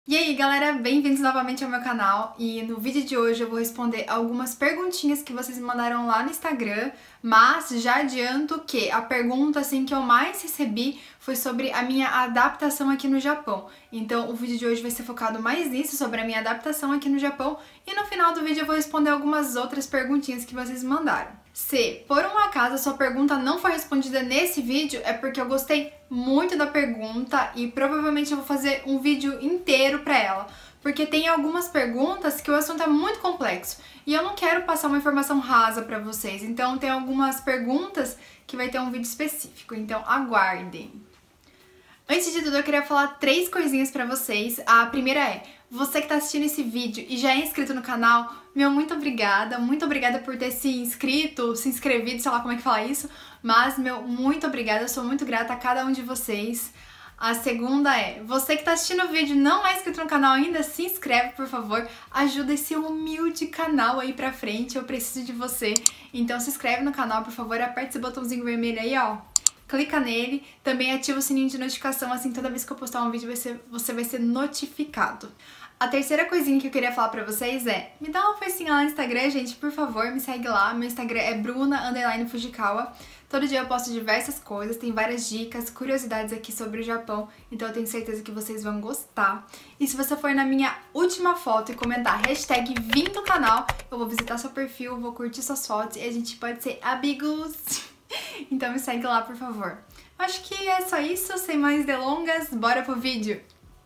E aí galera, bem-vindos novamente ao meu canal e no vídeo de hoje eu vou responder algumas perguntinhas que vocês me mandaram lá no Instagram, mas já adianto que a pergunta assim que eu mais recebi foi sobre a minha adaptação aqui no Japão. Então o vídeo de hoje vai ser focado mais nisso, sobre a minha adaptação aqui no Japão, e no final do vídeo eu vou responder algumas outras perguntinhas que vocês me mandaram. Se por um acaso a sua pergunta não foi respondida nesse vídeo, é porque eu gostei muito da pergunta e provavelmente eu vou fazer um vídeo inteiro pra ela, porque tem algumas perguntas que o assunto é muito complexo e eu não quero passar uma informação rasa pra vocês, então tem algumas perguntas que vai ter um vídeo específico, então aguardem. Antes de tudo, eu queria falar 3 coisinhas pra vocês. A primeira é, você que tá assistindo esse vídeo e já é inscrito no canal, meu muito obrigada por ter se inscrito, se inscrevido, sei lá como é que fala isso, mas meu muito obrigada, eu sou muito grata a cada um de vocês. A segunda é, você que tá assistindo o vídeo e não é inscrito no canal ainda, se inscreve, por favor, ajuda esse humilde canal aí pra frente, eu preciso de você. Então se inscreve no canal, por favor, aperte esse botãozinho vermelho aí, ó. Clica nele, também ativa o sininho de notificação, assim toda vez que eu postar um vídeo você vai ser notificado. A terceira coisinha que eu queria falar pra vocês é, me dá uma forcinha lá no Instagram, gente, por favor, me segue lá. Meu Instagram é Bruna_Fujikawa. Todo dia eu posto diversas coisas, tem várias dicas, curiosidades aqui sobre o Japão, então eu tenho certeza que vocês vão gostar. E se você for na minha última foto e comentar hashtag vim do canal, eu vou visitar seu perfil, vou curtir suas fotos e a gente pode ser amigos. Então me segue lá, por favor. Acho que é só isso, sem mais delongas, bora pro vídeo!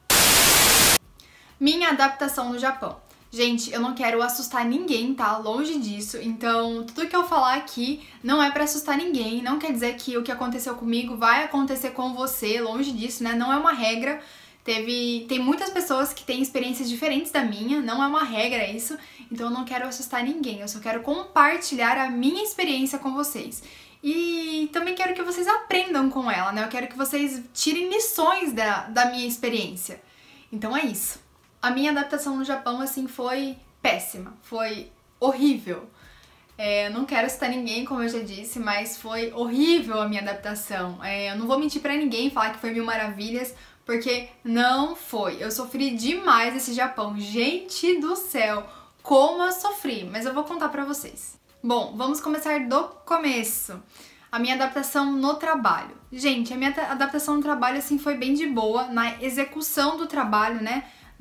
Minha adaptação no Japão. Gente, eu não quero assustar ninguém, tá? Longe disso. Então, tudo que eu falar aqui não é pra assustar ninguém. Não quer dizer que o que aconteceu comigo vai acontecer com você. Longe disso, né? Não é uma regra. Tem muitas pessoas que têm experiências diferentes da minha. Não é uma regra isso. Então, eu não quero assustar ninguém. Eu só quero compartilhar a minha experiência com vocês. E também quero que vocês aprendam com ela, né? Eu quero que vocês tirem lições da minha experiência. Então, é isso. A minha adaptação no Japão, assim, foi péssima, foi horrível. Não quero citar ninguém, como eu já disse, mas foi horrível a minha adaptação. Eu não vou mentir pra ninguém, falar que foi mil maravilhas, porque não foi. Eu sofri demais nesse Japão. Gente do céu, como eu sofri, mas eu vou contar pra vocês. Bom, vamos começar do começo. A minha adaptação no trabalho. Gente, a minha adaptação no trabalho, assim, foi bem de boa. Na execução do trabalho, né?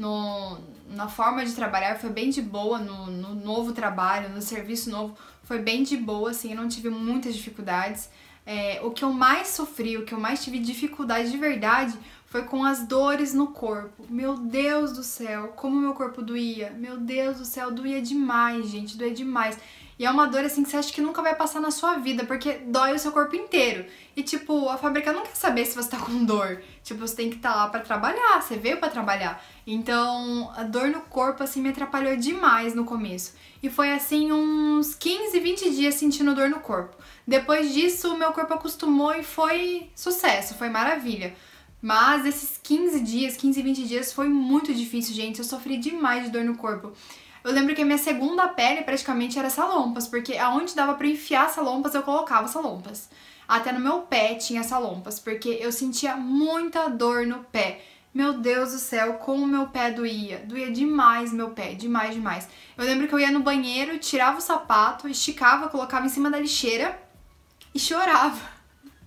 Na forma de trabalhar foi bem de boa, no novo trabalho, no serviço novo, foi bem de boa, assim, eu não tive muitas dificuldades. O que eu mais sofri, o que eu mais tive dificuldade de verdade foi com as dores no corpo. Meu Deus do céu, como meu corpo doía. Meu Deus do céu, doía demais, gente, doía demais. E é uma dor assim que você acha que nunca vai passar na sua vida, porque dói o seu corpo inteiro. E tipo, a fábrica não quer saber se você tá com dor. Tipo, você tem que estar lá pra trabalhar, você veio pra trabalhar. Então, a dor no corpo assim me atrapalhou demais no começo. E foi assim uns 15, 20 dias sentindo dor no corpo. Depois disso, o meu corpo acostumou e foi sucesso, foi maravilha. Mas esses 15 dias, 15, 20 dias foi muito difícil, gente. Eu sofri demais de dor no corpo. Eu lembro que a minha segunda pele praticamente era salompas, porque aonde dava pra enfiar salompas, eu colocava salompas. Até no meu pé tinha salompas, porque eu sentia muita dor no pé. Meu Deus do céu, como meu pé doía. Doía demais meu pé, demais, demais. Eu lembro que eu ia no banheiro, tirava o sapato, esticava, colocava em cima da lixeira e chorava.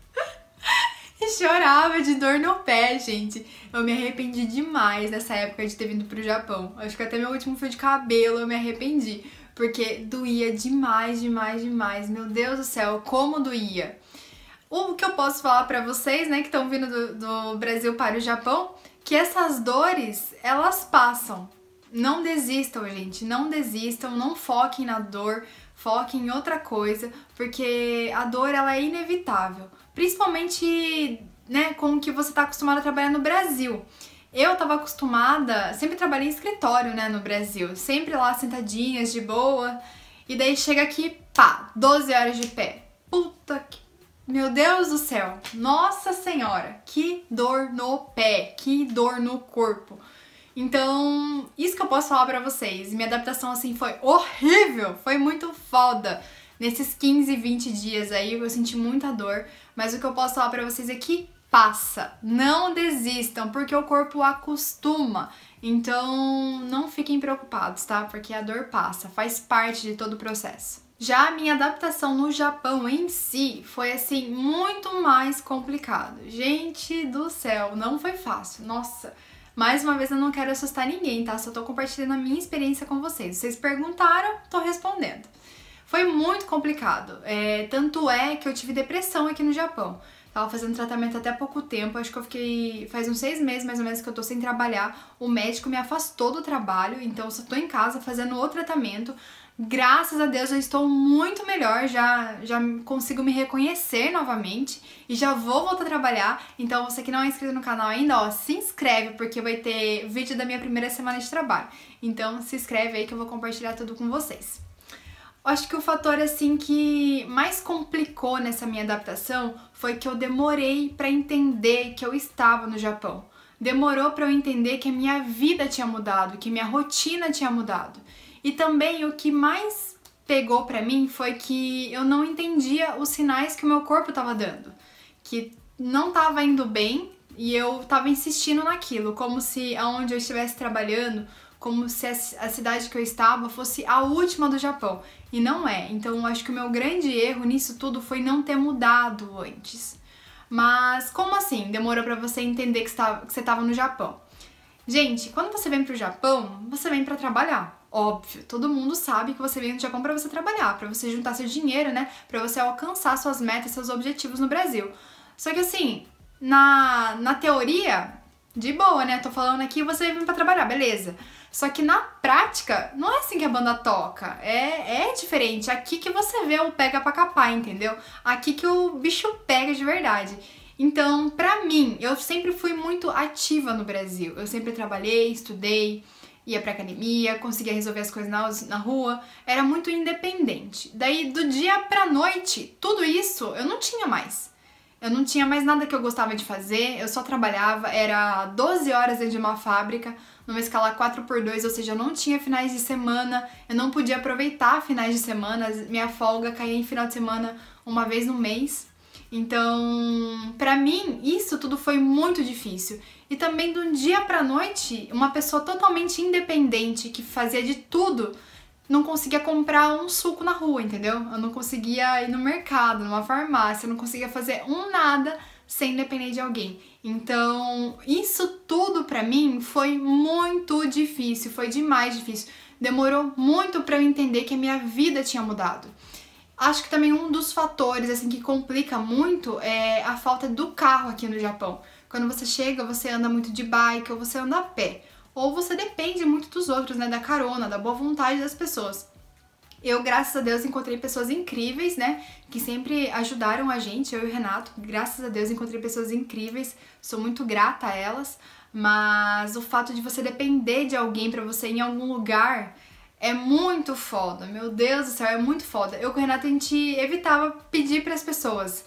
E chorava de dor no pé, gente. Eu me arrependi demais dessa época de ter vindo pro Japão. Acho que até meu último fio de cabelo eu me arrependi. Porque doía demais, demais, demais. Meu Deus do céu, como doía. O que eu posso falar pra vocês, né, que estão vindo do Brasil para o Japão, que essas dores, elas passam. Não desistam, gente. Não desistam, não foquem na dor. Foquem em outra coisa, porque a dor, ela é inevitável. Principalmente, né, com o que você tá acostumado a trabalhar no Brasil. Eu tava acostumada, sempre trabalhei em escritório, né, no Brasil. Sempre lá sentadinhas, de boa. E daí chega aqui, pá, 12 horas de pé. Puta que... Meu Deus do céu. Nossa Senhora, que dor no pé, que dor no corpo. Então, isso que eu posso falar pra vocês. Minha adaptação, assim, foi horrível, foi muito foda. Nesses 15, 20 dias aí, eu senti muita dor, mas o que eu posso falar pra vocês é que passa. Não desistam, porque o corpo acostuma. Então não fiquem preocupados, tá? Porque a dor passa, faz parte de todo o processo. Já a minha adaptação no Japão em si foi assim muito mais complicado. Gente do céu, não foi fácil. Nossa, mais uma vez eu não quero assustar ninguém, tá? Só tô compartilhando a minha experiência com vocês. Vocês perguntaram, tô respondendo. Foi muito complicado. Tanto é que eu tive depressão aqui no Japão. Tava fazendo tratamento até há pouco tempo, acho que eu fiquei... Faz uns 6 meses mais ou menos que eu tô sem trabalhar. O médico me afastou do trabalho, então eu só tô em casa fazendo o tratamento. Graças a Deus eu estou muito melhor, já consigo me reconhecer novamente e já vou voltar a trabalhar. Então você que não é inscrito no canal ainda, ó, se inscreve porque vai ter vídeo da minha primeira semana de trabalho. Então se inscreve aí que eu vou compartilhar tudo com vocês. Acho que o fator assim que mais complicou nessa minha adaptação foi que eu demorei para entender que eu estava no Japão. Demorou para eu entender que a minha vida tinha mudado, que minha rotina tinha mudado. E também o que mais pegou pra mim foi que eu não entendia os sinais que o meu corpo tava dando, que não tava indo bem e eu tava insistindo naquilo, como se aonde eu estivesse trabalhando, como se a cidade que eu estava fosse a última do Japão, e não é. Então eu acho que o meu grande erro nisso tudo foi não ter mudado antes. Mas como assim? Demorou pra você entender que você tava no Japão? Gente, quando você vem pro Japão, você vem pra trabalhar. Óbvio, todo mundo sabe que você vem no Japão pra você trabalhar, pra você juntar seu dinheiro, né? Pra você alcançar suas metas, seus objetivos no Brasil. Só que assim, na teoria, de boa, né? Tô falando aqui, você vem pra trabalhar, beleza. Só que na prática, não é assim que a banda toca. É diferente. Aqui que você vê o pega pra capar, entendeu? Aqui que o bicho pega de verdade. Então, pra mim, eu sempre fui muito ativa no Brasil. Eu sempre trabalhei, estudei, ia pra academia, conseguia resolver as coisas na rua, era muito independente. Daí, do dia pra noite, tudo isso eu não tinha mais. Eu não tinha mais nada que eu gostava de fazer, eu só trabalhava, era 12 horas dentro de uma fábrica, numa escala 4x2, ou seja, eu não tinha finais de semana, eu não podia aproveitar finais de semana, minha folga caía em final de semana uma vez no mês. Então, pra mim, isso tudo foi muito difícil. E também, de um dia pra noite, uma pessoa totalmente independente, que fazia de tudo, não conseguia comprar um suco na rua, entendeu? Eu não conseguia ir no mercado, numa farmácia, eu não conseguia fazer nada sem depender de alguém. Então, isso tudo pra mim foi muito difícil, foi demais difícil. Demorou muito pra eu entender que a minha vida tinha mudado. Acho que também um dos fatores assim que complica muito é a falta do carro aqui no Japão. Quando você chega, você anda muito de bike ou você anda a pé. Ou você depende muito dos outros, né? Da carona, da boa vontade das pessoas. Eu, graças a Deus, encontrei pessoas incríveis, né? Que sempre ajudaram a gente, eu e o Renato. Graças a Deus, encontrei pessoas incríveis. Sou muito grata a elas. Mas o fato de você depender de alguém pra você ir em algum lugar é muito foda. Meu Deus do céu, é muito foda. Eu com o Renato, a gente evitava pedir pras pessoas.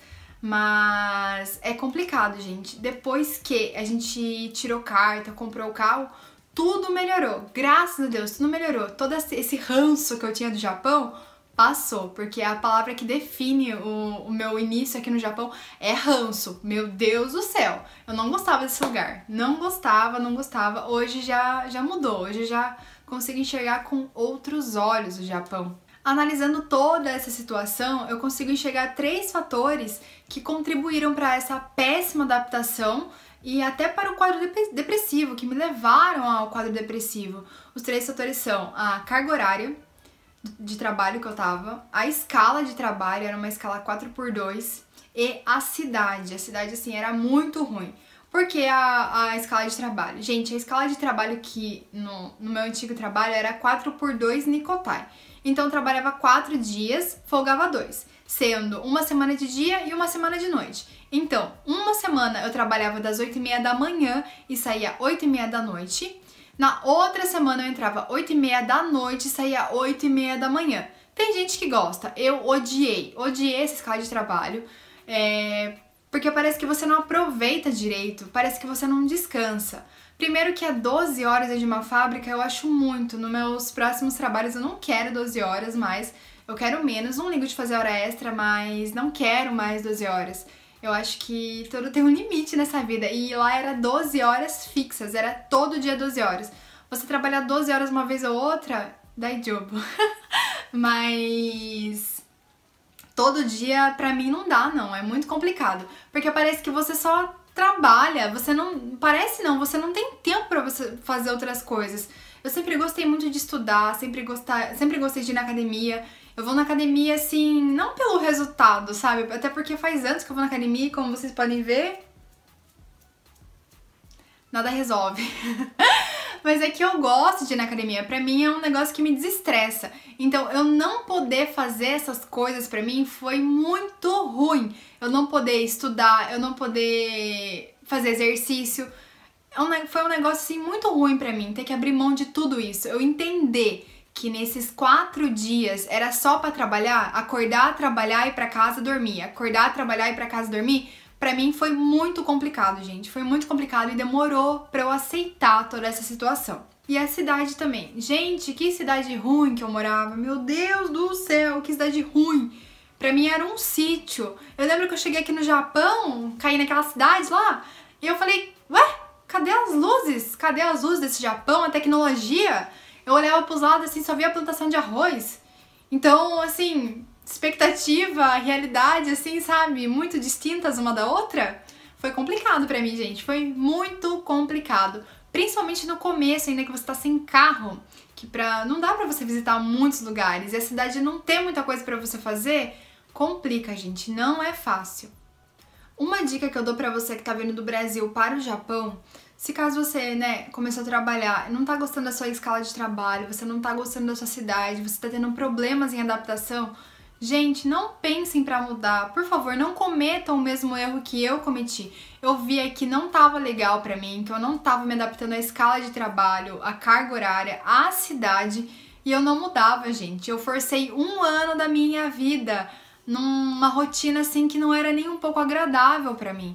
Mas é complicado, gente. Depois que a gente tirou carta, comprou o carro, tudo melhorou. Graças a Deus, tudo melhorou. Todo esse ranço que eu tinha do Japão passou, porque a palavra que define o meu início aqui no Japão é ranço. Meu Deus do céu. Eu não gostava desse lugar. Não gostava. Hoje já mudou. Hoje eu já consigo enxergar com outros olhos o Japão. Analisando toda essa situação, eu consigo enxergar 3 fatores que contribuíram para essa péssima adaptação e até para o quadro depressivo, que me levaram ao quadro depressivo. Os 3 fatores são a carga horária de trabalho que eu tava, a escala de trabalho, era uma escala 4x2, e a cidade. A cidade, assim, era muito ruim. Por que a escala de trabalho? Gente, a escala de trabalho aqui no meu antigo trabalho era 4x2 Nikotai. Então eu trabalhava 4 dias, folgava 2, sendo uma semana de dia e uma semana de noite. Então, uma semana eu trabalhava das 8h30 da manhã e saía 8h30 da noite. Na outra semana eu entrava 8h30 da noite e saía 8h30 da manhã. Tem gente que gosta, eu odiei essa escala de trabalho, porque parece que você não aproveita direito, parece que você não descansa. Primeiro que é 12 horas dentro de uma fábrica, eu acho muito. Nos meus próximos trabalhos eu não quero 12 horas mais, eu quero menos. Não ligo de fazer hora extra, mas não quero mais 12 horas. Eu acho que tudo tem um limite nessa vida. E lá era 12 horas fixas, era todo dia 12 horas. Você trabalhar 12 horas uma vez ou outra, dá job. Mas todo dia pra mim não dá, não. É muito complicado. Porque parece que você só trabalha, você não... Parece não, você não tem tempo pra você fazer outras coisas. Eu sempre gostei muito de estudar, sempre gostei de ir na academia. Eu vou na academia, assim, não pelo resultado, sabe? Até porque faz anos que eu vou na academia e, como vocês podem ver, nada resolve. Mas é que eu gosto de ir na academia. Pra mim é um negócio que me desestressa. Então, eu não poder fazer essas coisas pra mim foi muito ruim. Eu não poder estudar, eu não poder fazer exercício. Foi um negócio, assim, muito ruim pra mim. Ter que abrir mão de tudo isso. Eu entender que nesses 4 dias era só pra trabalhar, acordar, trabalhar, ir pra casa, dormir. Acordar, trabalhar, ir pra casa, dormir. Pra mim foi muito complicado, gente. Foi muito complicado e demorou pra eu aceitar toda essa situação. E a cidade também. Gente, que cidade ruim que eu morava. Meu Deus do céu, que cidade ruim. Pra mim era um sítio. Eu lembro que eu cheguei aqui no Japão, caí naquela cidade lá, e eu falei, ué, cadê as luzes? Cadê as luzes desse Japão, a tecnologia? Eu olhava pros lados assim, só via a plantação de arroz. Então, assim, expectativa, realidade, assim, sabe, muito distintas uma da outra. Foi complicado pra mim, gente. Foi muito complicado. Principalmente no começo, ainda que você tá sem carro, que não dá pra você visitar muitos lugares. E a cidade não tem muita coisa pra você fazer, complica, gente. Não é fácil. Uma dica que eu dou pra você que tá vindo do Brasil para o Japão, se caso você, começou a trabalhar, não tá gostando da sua escala de trabalho, você não tá gostando da sua cidade, você tá tendo problemas em adaptação, gente, não pensem pra mudar. Por favor, não cometam o mesmo erro que eu cometi. Eu via que não tava legal pra mim, que eu não tava me adaptando à escala de trabalho, à carga horária, à cidade, e eu não mudava, gente. Eu forcei 1 ano da minha vida numa rotina assim que não era nem um pouco agradável pra mim.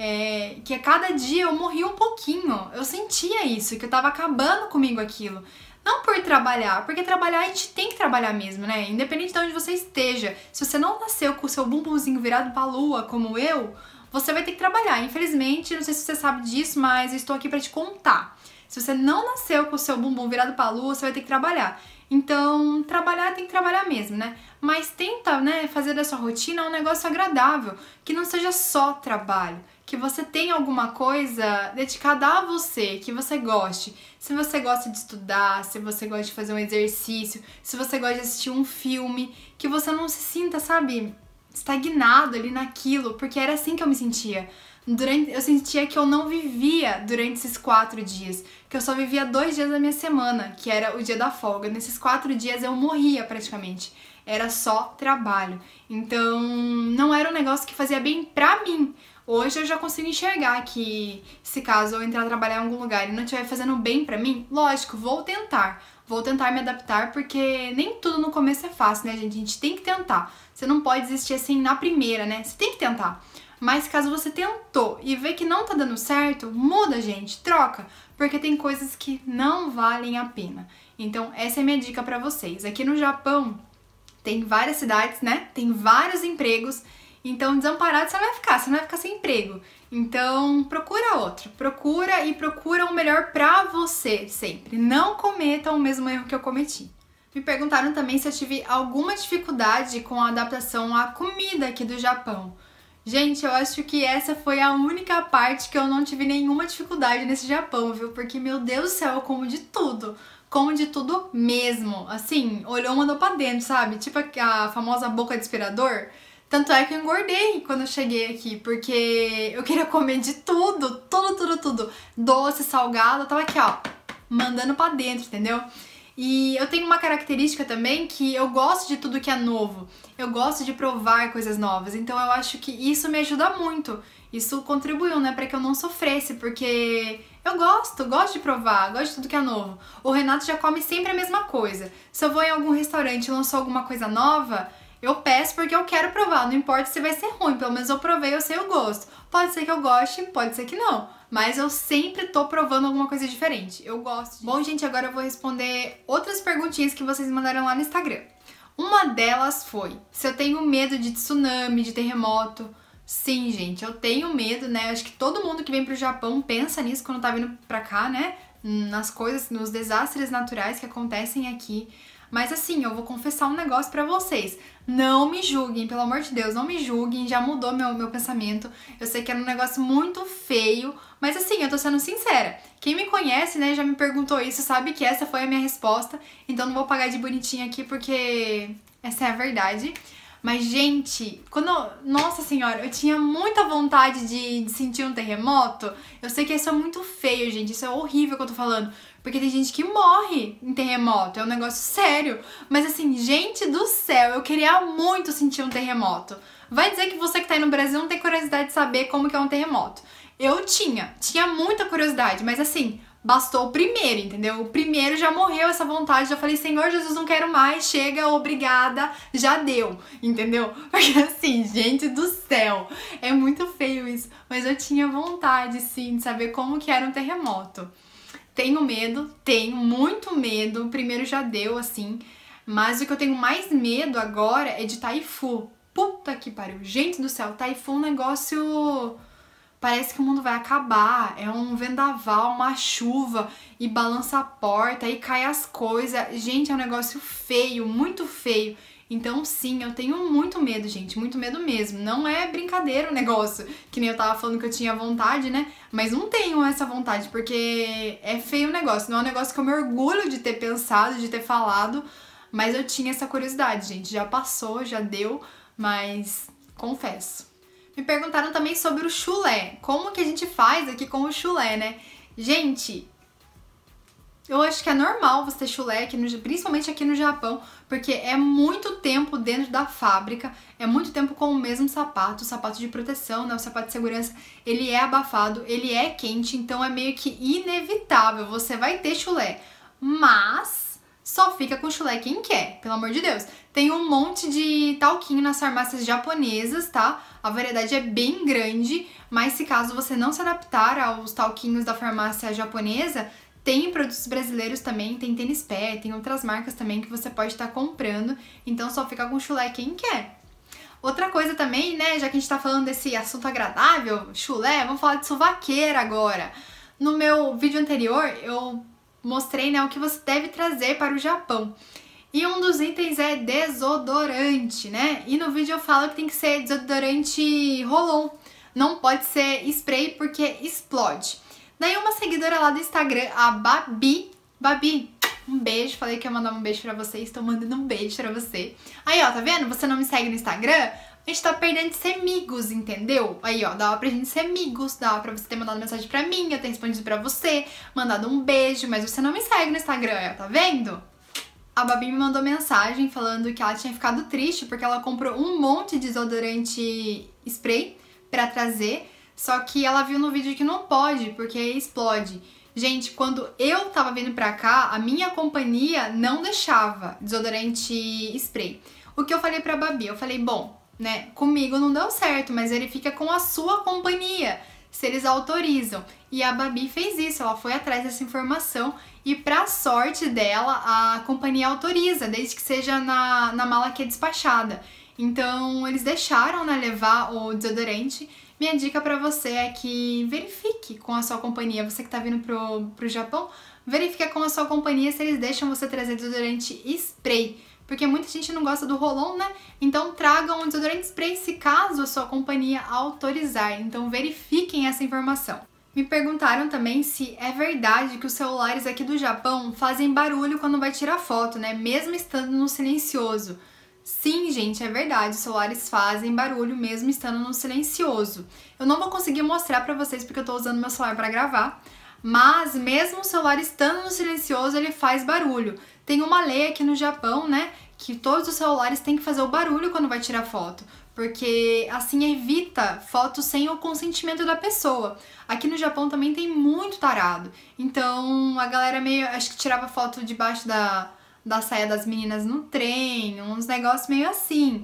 Que a cada dia eu morria um pouquinho. Eu sentia isso, que eu tava acabando comigo aquilo. Não por trabalhar, porque trabalhar a gente tem que trabalhar mesmo, né? Independente de onde você esteja. Se você não nasceu com o seu bumbumzinho virado pra lua, como eu, você vai ter que trabalhar. Infelizmente, não sei se você sabe disso, mas eu estou aqui pra te contar. Se você não nasceu com o seu bumbum virado pra lua, você vai ter que trabalhar. Então, trabalhar tem que trabalhar mesmo, né? Mas tenta, fazer da sua rotina um negócio agradável, que não seja só trabalho, que você tenha alguma coisa dedicada a você, que você goste. Se você gosta de estudar, se você gosta de fazer um exercício, se você gosta de assistir um filme, que você não se sinta, sabe, estagnado ali naquilo, porque era assim que eu me sentia. Eu sentia que eu não vivia durante esses 4 dias, que eu só vivia 2 dias da minha semana, que era o dia da folga. Nesses 4 dias eu morria praticamente, era só trabalho. Então não era um negócio que fazia bem pra mim. Hoje eu já consigo enxergar que, se caso eu entrar a trabalhar em algum lugar e não estiver fazendo bem pra mim, lógico, vou tentar me adaptar, porque nem tudo no começo é fácil, né, gente? A gente tem que tentar. Você não pode desistir assim na primeira, né? Você tem que tentar. Mas caso você tentou e vê que não tá dando certo, muda, gente, troca, porque tem coisas que não valem a pena. Então, essa é a minha dica pra vocês. Aqui no Japão, tem várias cidades, né? Tem vários empregos, então desamparado você não vai ficar sem emprego. Então, procura outro. Procura o melhor pra você sempre. Não cometa o mesmo erro que eu cometi. Me perguntaram também se eu tive alguma dificuldade com a adaptação à comida aqui do Japão. Gente, eu acho que essa foi a única parte que eu não tive nenhuma dificuldade nesse Japão, viu? Porque, meu Deus do céu, eu como de tudo. Como de tudo mesmo. Assim, olhou, mandou pra dentro, sabe? Tipo a famosa boca de aspirador. Tanto é que eu engordei quando eu cheguei aqui, porque eu queria comer de tudo. Tudo. Doce, salgado, eu tava aqui, ó, mandando pra dentro, entendeu? E eu tenho uma característica também que eu gosto de tudo que é novo. Eu gosto de provar coisas novas. Então eu acho que isso me ajuda muito. Isso contribuiu, pra que eu não sofresse, porque eu gosto de provar, gosto de tudo que é novo. O Renato já come sempre a mesma coisa. Se eu vou em algum restaurante e lançou alguma coisa nova, eu peço porque eu quero provar. Não importa se vai ser ruim, pelo menos eu provei, eu sei o gosto. Pode ser que eu goste, pode ser que não. Mas eu sempre tô provando alguma coisa diferente. Eu gosto disso. Bom, gente, agora eu vou responder outras perguntinhas que vocês mandaram lá no Instagram. Uma delas foi se eu tenho medo de tsunami, de terremoto. Sim, gente, eu tenho medo, né? Acho que todo mundo que vem pro Japão pensa nisso quando tá vindo pra cá, né? Nas coisas, nos desastres naturais que acontecem aqui. Mas assim, eu vou confessar um negócio pra vocês. Não me julguem, pelo amor de Deus, não me julguem. Já mudou meu pensamento. Eu sei que era um negócio muito feio, mas assim, eu tô sendo sincera. Quem me conhece, né, já me perguntou isso, sabe que essa foi a minha resposta. Então não vou pagar de bonitinha aqui porque essa é a verdade. Mas, gente, Nossa senhora, eu tinha muita vontade de sentir um terremoto. Eu sei que isso é muito feio, gente. Isso é horrível que eu tô falando. Porque tem gente que morre em terremoto. É um negócio sério. Mas, assim, gente do céu, eu queria muito sentir um terremoto. Vai dizer que você que tá aí no Brasil não tem curiosidade de saber como que é um terremoto. Eu tinha muita curiosidade, mas assim, bastou o primeiro, entendeu? O primeiro já morreu essa vontade, já falei, Senhor Jesus, não quero mais, chega, obrigada, já deu, entendeu? Porque assim, gente do céu, é muito feio isso, mas eu tinha vontade, sim, de saber como que era um terremoto. Tenho medo, tenho muito medo, o primeiro já deu, assim, mas o que eu tenho mais medo agora é de taifu. Puta que pariu, gente do céu, taifu é um negócio... Parece que o mundo vai acabar, é um vendaval, uma chuva, e balança a porta, e cai as coisas. Gente, é um negócio feio, muito feio. Então sim, eu tenho muito medo, gente, muito medo mesmo. Não é brincadeira o negócio, que nem eu tava falando que eu tinha vontade, né? Mas não tenho essa vontade, porque é feio o negócio. Não é um negócio que eu me orgulho de ter pensado, de ter falado, mas eu tinha essa curiosidade, gente. Já passou, já deu, mas confesso. Me perguntaram também sobre o chulé. Como que a gente faz aqui com o chulé, né? Gente, eu acho que é normal você ter chulé, principalmente aqui no Japão, porque é muito tempo dentro da fábrica, é muito tempo com o mesmo sapato, o sapato de proteção, né? O sapato de segurança, ele é abafado, ele é quente, então é meio que inevitável, você vai ter chulé. Mas... só fica com chulé quem quer, pelo amor de Deus. Tem um monte de talquinho nas farmácias japonesas, tá? A variedade é bem grande, mas se caso você não se adaptar aos talquinhos da farmácia japonesa, tem produtos brasileiros também, tem Tênis Pé, tem outras marcas também que você pode estar comprando, então só fica com chulé quem quer. Outra coisa também, né, já que a gente tá falando desse assunto agradável, chulé, vamos falar de suvaqueira agora. No meu vídeo anterior, eu mostrei, né, o que você deve trazer para o Japão. E um dos itens é desodorante, né? E no vídeo eu falo que tem que ser desodorante roll-on. Não pode ser spray porque explode. Daí uma seguidora lá do Instagram, a Babi, um beijo, falei que ia mandar um beijo pra você, estou mandando um beijo pra você. Aí, ó, tá vendo? Você não me segue no Instagram? A gente tá perdendo de ser amigos, entendeu? Aí, ó, dava pra gente ser amigos, dava pra você ter mandado mensagem pra mim, eu ter respondido pra você, mandado um beijo, mas você não me segue no Instagram, ó, tá vendo? A Babi me mandou mensagem falando que ela tinha ficado triste porque ela comprou um monte de desodorante spray pra trazer, só que ela viu no vídeo que não pode, porque explode. Gente, quando eu tava vindo pra cá, a minha companhia não deixava desodorante spray. O que eu falei pra Babi? Eu falei, bom, né, comigo não deu certo, mas ele fica com a sua companhia, se eles autorizam. E a Babi fez isso, ela foi atrás dessa informação e pra sorte dela, a companhia autoriza, desde que seja na mala que é despachada. Então, eles deixaram, né, levar o desodorante. Minha dica pra você é que verifique com a sua companhia, você que tá vindo pro Japão, verifique com a sua companhia se eles deixam você trazer desodorante spray. Porque muita gente não gosta do roll-on, né? Então tragam um desodorante spray se caso a sua companhia autorizar. Então verifiquem essa informação. Me perguntaram também se é verdade que os celulares aqui do Japão fazem barulho quando vai tirar foto, né? Mesmo estando no silencioso. Sim, gente, é verdade. Os celulares fazem barulho mesmo estando no silencioso. Eu não vou conseguir mostrar pra vocês porque eu tô usando meu celular pra gravar. Mas mesmo o celular estando no silencioso, ele faz barulho. Tem uma lei aqui no Japão, né, que todos os celulares têm que fazer o barulho quando vai tirar foto, porque assim evita fotos sem o consentimento da pessoa. Aqui no Japão também tem muito tarado, então a galera meio, acho que tirava foto debaixo da saia das meninas no trem, uns negócios meio assim.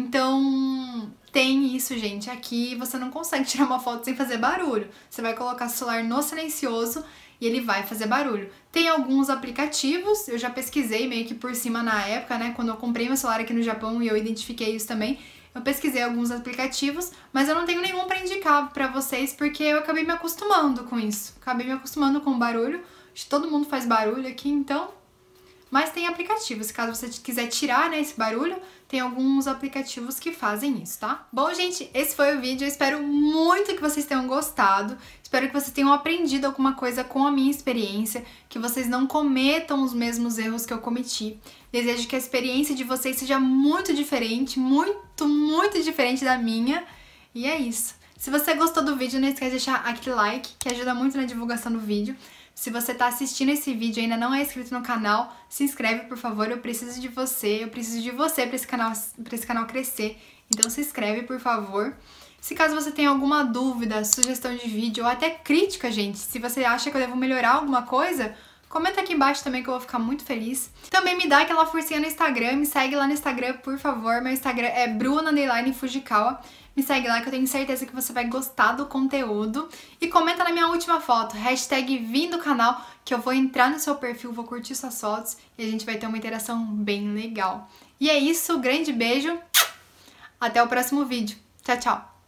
Então tem isso, gente. Aqui você não consegue tirar uma foto sem fazer barulho. Você vai colocar o celular no silencioso e ele vai fazer barulho. Tem alguns aplicativos, eu já pesquisei meio que por cima na época, né? Quando eu comprei meu celular aqui no Japão e eu identifiquei isso também. Eu pesquisei alguns aplicativos, mas eu não tenho nenhum para indicar para vocês porque eu acabei me acostumando com isso. Acabei me acostumando com o barulho. Acho que todo mundo faz barulho aqui, então. Mas tem aplicativos, caso você quiser tirar, né, esse barulho, tem alguns aplicativos que fazem isso, tá? Bom, gente, esse foi o vídeo. Eu espero muito que vocês tenham gostado. Espero que vocês tenham aprendido alguma coisa com a minha experiência, que vocês não cometam os mesmos erros que eu cometi. Desejo que a experiência de vocês seja muito diferente, muito diferente da minha. E é isso. Se você gostou do vídeo, não esquece de deixar aquele like, que ajuda muito na divulgação do vídeo. Se você tá assistindo esse vídeo e ainda não é inscrito no canal, se inscreve, por favor. Eu preciso de você para esse canal crescer. Então se inscreve, por favor. Se caso você tenha alguma dúvida, sugestão de vídeo ou até crítica, gente, se você acha que eu devo melhorar alguma coisa, comenta aqui embaixo também que eu vou ficar muito feliz. Também me dá aquela forcinha no Instagram, me segue lá no Instagram, por favor. Meu Instagram é Bruna_Fujikawa. Me segue lá que eu tenho certeza que você vai gostar do conteúdo. E comenta na minha última foto, hashtag vim do canal, que eu vou entrar no seu perfil, vou curtir suas fotos e a gente vai ter uma interação bem legal. E é isso, grande beijo, até o próximo vídeo. Tchau, tchau!